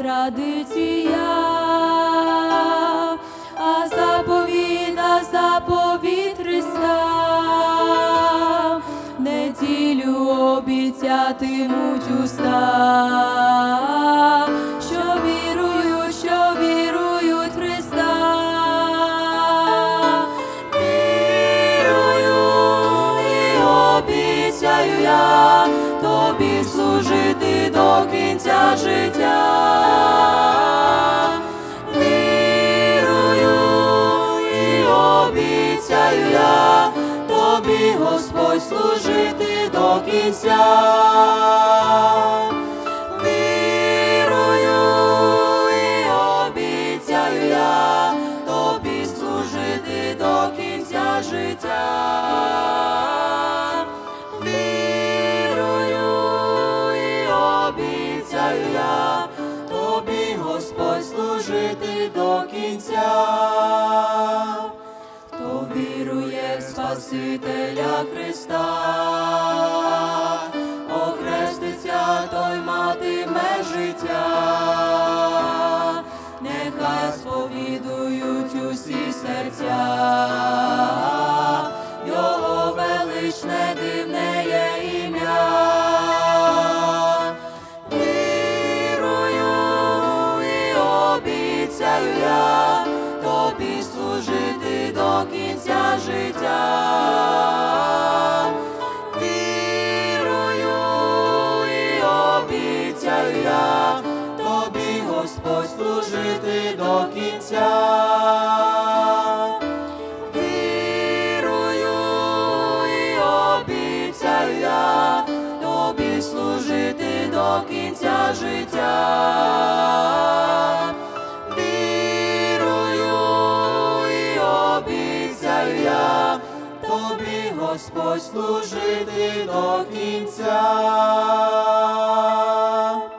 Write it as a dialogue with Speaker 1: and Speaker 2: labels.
Speaker 1: традиція, а заповідь Христа. Неділю обіцятимуть уста, що вірують в Христа. Вірую і обіцяю я тобі служити до кінця життя. Вірую і обіцяю я тобі, Господь, служити до кінця. Вірую і обіцяю я тобі служити до кінця життя. Вірую і обіцяю я тобі, Господь, служити до кінця. Хто вірує в Спасителя Христа, охреститься, той матиме життя. Нехай сповідують усі серця, Його величне дивне є ім'я. Вірую і обіцяю я тобі служити до кінця життя. Вірую і обіцяю я тобі, Господь, служити до кінця. Вірую і обіцяю я тобі служити до кінця життя. Обіцяю я тобі, Господь, служити до кінця.